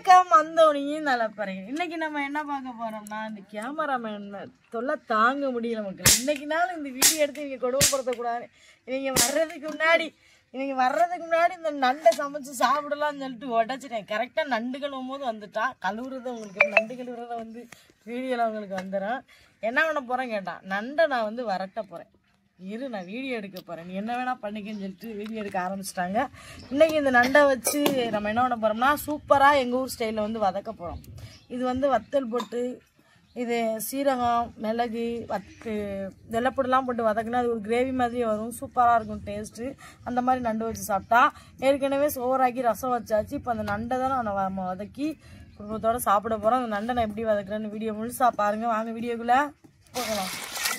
வணக்கம் வந்தோனியும் நலப்பறேன். இன்னைக்கு நம்ம என்ன பார்க்க போறோம்னா, இந்த கேமராமேன் தொல்லை தாங்க முடியல மக்கள். இன்னைக்கு நாள் இந்த வீடியோ எடுத்து இவங்க கொடுமைப்படுத்தக்கூடாது. இவங்க வர்றதுக்கு முன்னாடி இந்த நண்டை சமைச்சு சாப்பிடலாம்னு சொல்லிட்டு உடச்சிட்டேன். கரெக்டாக நண்டு கழுவும் போது வந்துட்டா. கழுவுறது உங்களுக்கு நண்டு கழுவுறத வந்து வீடியோவில் உங்களுக்கு வந்துடும். என்ன பண்ண போகிறேன் கேட்டான், நண்டை நான் வந்து வரட்ட போகிறேன், இரு நான் வீடியோ எடுக்க போகிறேன், நீ என்ன வேணால் பண்ணிக்கன்னு சொல்லிட்டு வீடியோ எடுக்க ஆரம்பிச்சிட்டாங்க. இன்றைக்கி இந்த நண்டை வச்சு நம்ம என்ன பண்ண போகிறோம்னா, சூப்பராக எங்கள் ஊர் ஸ்டைலில் வந்து வதக்க போகிறோம். இது வந்து வத்தல் போட்டு, இது சீரகம் மிளகு வெள்ளைப்பொடிலாம் போட்டு வதக்குனா அது ஒரு கிரேவி மாதிரி வரும். சூப்பராக இருக்கும் டேஸ்ட்டு. அந்த மாதிரி நண்டு வச்சு சாப்பிட்டா. ஏற்கனவே சோறாக்கி ரசம் வச்சாச்சு. இப்போ அந்த நண்டை தான் நான் வதக்கி குடும்பத்தோடு சாப்பிட போகிறோம். அந்த நண்டை நான் எப்படி வதக்குறேன்னு வீடியோ முழுசாக பாருங்கள். வாங்க வீடியோக்குள்ளே போகலாம்.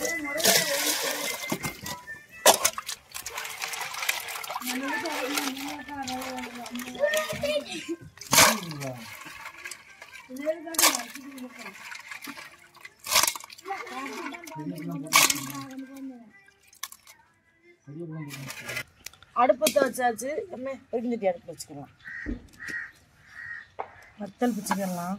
அடுப்பத்தை வச்சாச்சு. வெடிஞ்சிட்டி அடுப்பு வச்சுக்கலாம். வத்தல் பிச்சுக்கலாம்.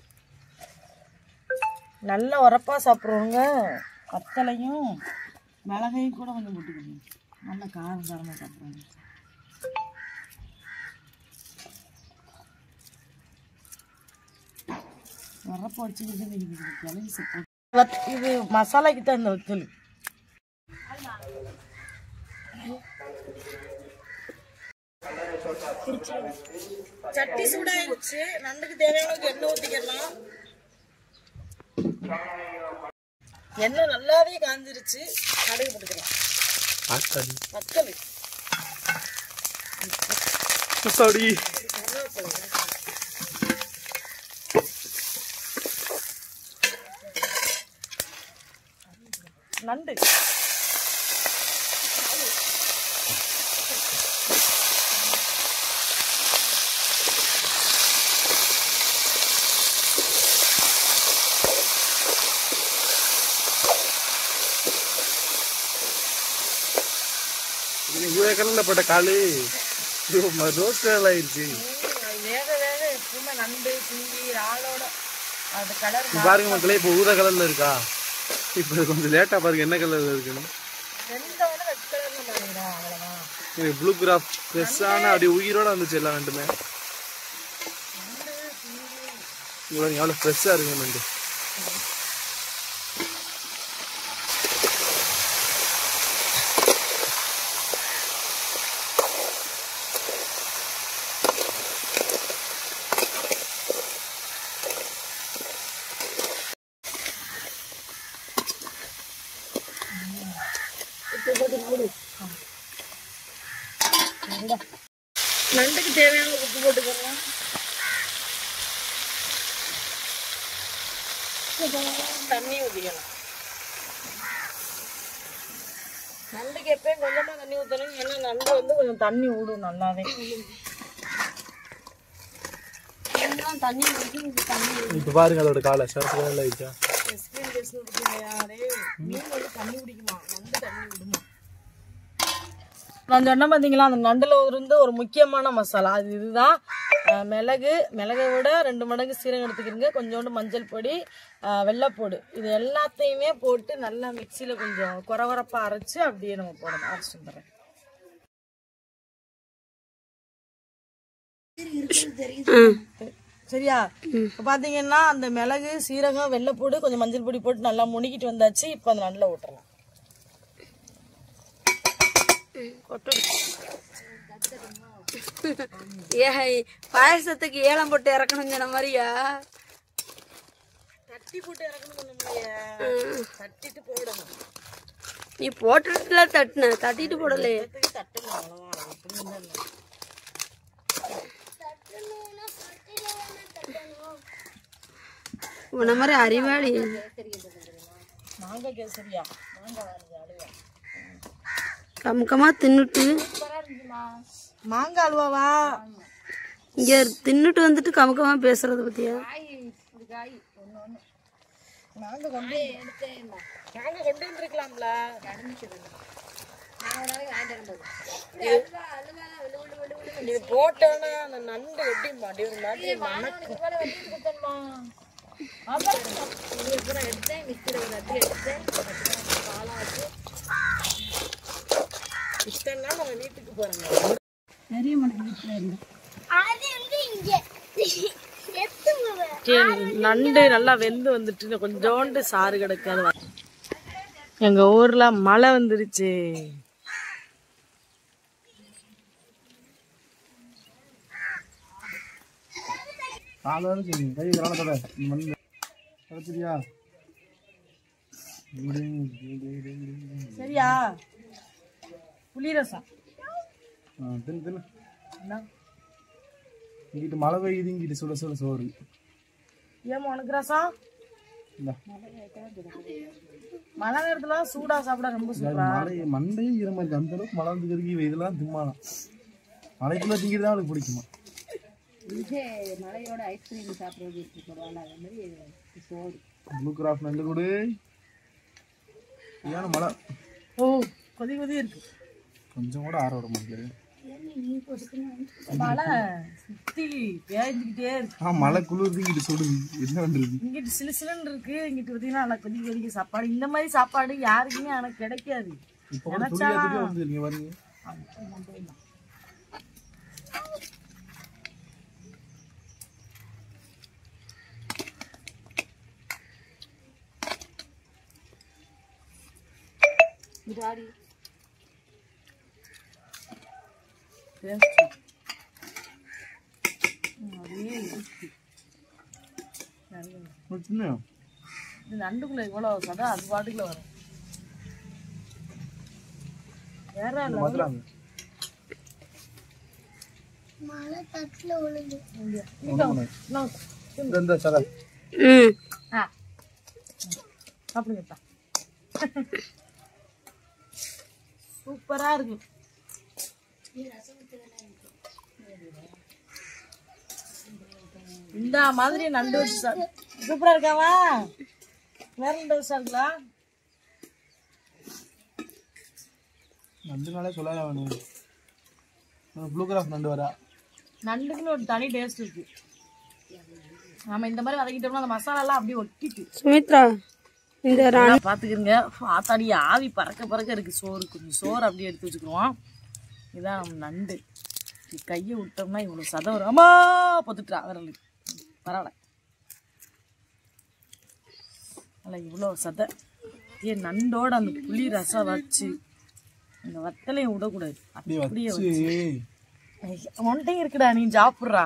நல்லா உரப்பா சாப்பிட்றவங்க வத்தலையும் மிளகையும் கூட கொஞ்சம் போட்டுக்கணும். நல்ல காரம் காரமாக சாப்பிட்றாங்க. உரப்பா வச்சுக்கிட்டு இது மசாலாக்கு தான் இந்த வத்தல். சட்டி சூடாயிருச்சு. நண்டுக்கு தேவையான எண்ணெய் ஊற்றிக்கலாம். எண்ணெய் நல்லாவே காஞ்சிருச்சு. கடுகு போட்டுக்கலாம். வத்தல் நண்டு கலர்ல போட்ட காலு ரோஸ்ட் ஆயிடுச்சு. வேக வேக எப்பவுமே நண்டு சிங்கி இறாலோட அது கலர் பாருங்க மக்களே. இப்போ ஊதா கலர்ல இருக்கா. இப்போ கொஞ்சம் லேட்டா பாருங்க என்ன கலர்ல இருக்குன்னு. ப்ளூ கிராஃப் ஃப்ரெஷ்ஷான அப்படியே உயிரோட வந்துச்சு எல்லாம் நண்டுமே. எவ்வளோ ஃப்ரெஷ்ஷாக இருக்கு நண்டு. நண்டுக்கு தேவையான உப்பு போட்டுக்கலாம். தண்ணி ஊற்றிக்கலாம். நண்டுக்கு எப்பயும் கொஞ்சமாக தண்ணி ஊற்றணும். ஏன்னா நண்டு வந்து கொஞ்சம் தண்ணி ஊடும் நல்லாவே. தண்ணி இப்போ பாருங்க அதோட காலை சாப்பிட்டு ஆயிடுச்சா. மீன் வந்து தண்ணி குடிக்குமா, நண்டு தண்ணி விடுமா. நான் சொன்ன பார்த்தீங்களா, அந்த நண்டில் இருந்து ஒரு முக்கியமான மசாலா அது இதுதான். மிளகை விட 2 மடங்கு சீரகம் எடுத்துக்கிறீங்க. கொஞ்சோண்டு மஞ்சள் பொடி, வெள்ளைப்பூடு, இது எல்லாத்தையுமே போட்டு நல்லா மிக்சியில் கொஞ்சம் குறவரப்பாக அரைச்சி அப்படியே நம்ம போடணும். அரைச்சி வந்துடுறேன். சரியா? இப்போ பார்த்தீங்கன்னா அந்த மிளகு சீரகம் வெள்ளைப்பூடு கொஞ்சம் மஞ்சள் பொடி போட்டு நல்லா முனிக்கிட்டு வந்தாச்சு. இப்போ அந்த நண்டில் விட்டுறலாம். பாயசத்துக்கு ஏலம் போட்டு இறக்கணும் சொன்ன மாதிரியா? தட்டி போட்டு இறக்கணும். தட்டிட்டு போடணும். நீ போட்டுல தட்டிட்டு போடலையே. உன்ன மாதிரி அறிவாளி. மாங்காய் கேசரியா? கம்கமா தின்னுட்டு மாங்காய் அல்வாவா இங்க தின்னுட்டு வந்துட்டு கமக்கமா பேசுறது பத்தியா? நாங்க கொண்டு வந்துருக்கலாம்ல. இது போட்டோன்னா அந்த நண்டு எப்படி மாட்டி ஒரு மாதிரி மணக்கும். இத்தனை நாள் நம்ம வீட்டுக்கு போறோம். நிறைய மணக்கு வீட்டில் இருந்தேன். நண்டு நல்லா வெந்து வந்துட்டு கொஞ்சோண்டு சாறு கிடக்காது. எங்க ஊர்ல மழை வந்துருச்சு. சரியா புளிரசம் இங்கிட்டு மழை பெய்யுது, இங்கிட்டு சுட சுட சோறு. ஏன் உனக்கு ரசம்? மழை நேரத்துல சூடா சாப்பிட ரொம்ப சூப்பரா. மழை மண்டையே ஈரமா இருக்கு, அந்த அளவுக்கு மழை வந்துருக்கு. இதெல்லாம் திம்மாலாம் மழைக்குள்ள திங்கிறது தான் அவளுக்கு பிடிக்குமா? மழையோட ஐஸ்கிரீம் சாப்பிட்றது சோறு. ப்ளூ கிராஃப்ட் நண்டு கூட ஏன்னா மழை கொதி கொதி இருக்கு. கொஞ்சம் கூட ஆற விட மாட்டேங்குது. மழை சுத்தி பேஞ்சுக்கிட்டே இருக்கு. மழை குளிர்ந்து இங்கிட்டு சுடுது. என்ன பண்றது? இங்கிட்டு சிலு சிலுன்னு இருக்கு, இங்கிட்டு பார்த்தீங்கன்னா நல்லா கொதிக்க கொதிக்க சாப்பாடு. இந்த மாதிரி சாப்பாடு யாருக்குமே எனக்கு கிடைக்காது. நண்டுக்குள்ள இவ்வளவு சதா அது பாட்டுக்குள்ள வரும். வேற சாப்பிடுங்கப்பா. சூப்பரா இருக்கு. இந்த மாதிரி நண்டு வச்சு சூப்பரா இருக்காவா? வேற நண்டு வச்சா இருக்குங்களா? நண்டுனாலே சொல்லலாம் வேணும். ப்ளூ கிராஃப்ட் நண்டு வரா. நண்டுக்குன்னு ஒரு தனி டேஸ்ட் இருக்கு. நம்ம இந்த மாதிரி வதக்கிட்டோம்னா அந்த மசாலா எல்லாம் அப்படியே ஒட்டிட்டு. சுமித்ரா இந்த பாத்துக்கிறீங்க, ஆத்தாடி ஆவி பறக்க பறக்க இருக்கு. சோறு கொஞ்சம் சோறு அப்படியே எடுத்து வச்சுக்கிடுவோம். இதான் நம்ம நண்டு. கையை விட்டோம்னா இவ்வளவு சதை வரும். அம்மா பொத்துட்டா வரல, பரவாயில்ல. அல்ல இவ்வளோ சதை. ஏன் நண்டோட அந்த புளி ரசம் வச்சு அந்த வத்தலையும் விடக்கூடாது. அப்படியே வச்சு ஒன்றையும் இருக்குடா, நீ சாப்பிட்றா.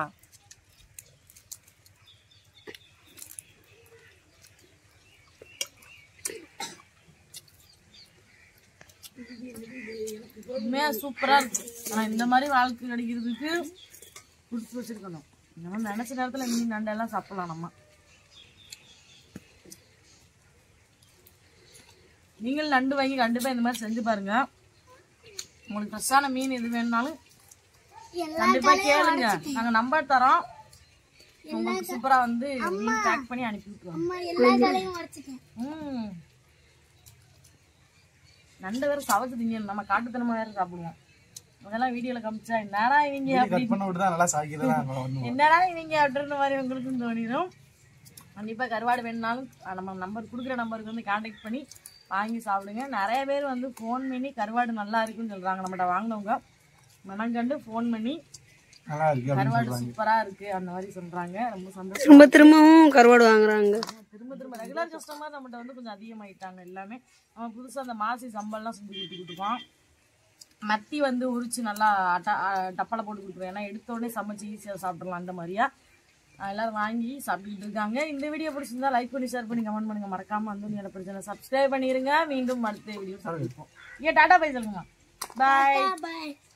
உண்மையா சூப்பரா இருக்கு. ஆனா இந்த மாதிரி வாழ்க்கை கிடைக்கிறதுக்கு குடிச்சு வச்சிருக்கணும். நம்ம நினைச்ச நேரத்துல மீன் நண்டெல்லாம் சாப்பிடலாம். நம்ம நீங்கள் நண்டு வாங்கி கண்டிப்பா இந்த மாதிரி செஞ்சு பாருங்க. உங்களுக்கு ஃப்ரெஷ்ஷான மீன் எது வேணும்னாலும் கண்டிப்பா கேளுங்க, நாங்க நம்பர் தரோம். உங்களுக்கு சூப்பரா வந்து மீன் பேக் பண்ணி அனுப்பி விட்டுருவோம். நண்டு வேற சவச்சு திங்க, நம்ம காட்டுத்தனமா வேற சாப்பிடுவோம். அதெல்லாம் வீடியோல காமிச்சா என்னடா இவங்க என்னடா இவங்க அப்படின்ற மாதிரி உங்களுக்கும் தோணிடும். கண்டிப்பா கருவாடு வேணும்னாலும் நம்ம நம்பர் கொடுக்குற நம்பருக்கு வந்து கான்டாக்ட் பண்ணி வாங்கி சாப்பிடுங்க. நிறைய பேர் வந்து ஃபோன் பண்ணி கருவாடு நல்லா இருக்குன்னு சொல்றாங்க. நம்மகிட்ட வாங்கினவங்க மனங்கண்டு ஃபோன் பண்ணி கருவாடு சூப்பரா இருக்கு அந்த மாதிரி சொல்றாங்க. ரொம்ப சந்தோஷம். திரும்பவும் கருவாடு வாங்குறாங்க. திரும்ப ரெகுலர் கஸ்டமர் நம்மகிட்ட வந்து கொஞ்சம் அதிகமாயிட்டாங்க எல்லாமே. நம்ம புதுசா அந்த மாசி சம்பல்லாம் செஞ்சு கொடுத்துருக்கோம். மத்தி வந்து உரிச்சு நல்லா டப்பால போட்டு கொடுக்குறோம். ஏன்னா எடுத்த உடனே சமைச்சு ஈஸியாக சாப்பிடலாம். அந்த மாதிரியா எல்லாரும் வாங்கி சாப்பிட்டுக்கிட்டு இருக்காங்க. இந்த வீடியோ பிடிச்சிருந்தா லைக் பண்ணி ஷேர் பண்ணி கமெண்ட் பண்ணுங்க. மறக்காம வந்து நீங்க பிடிச்சா சப்ஸ்கிரைப் பண்ணிருங்க. மீண்டும் அடுத்த வீடியோ சந்திப்போம். டாடா பை சொல்லுங்க. பாய்.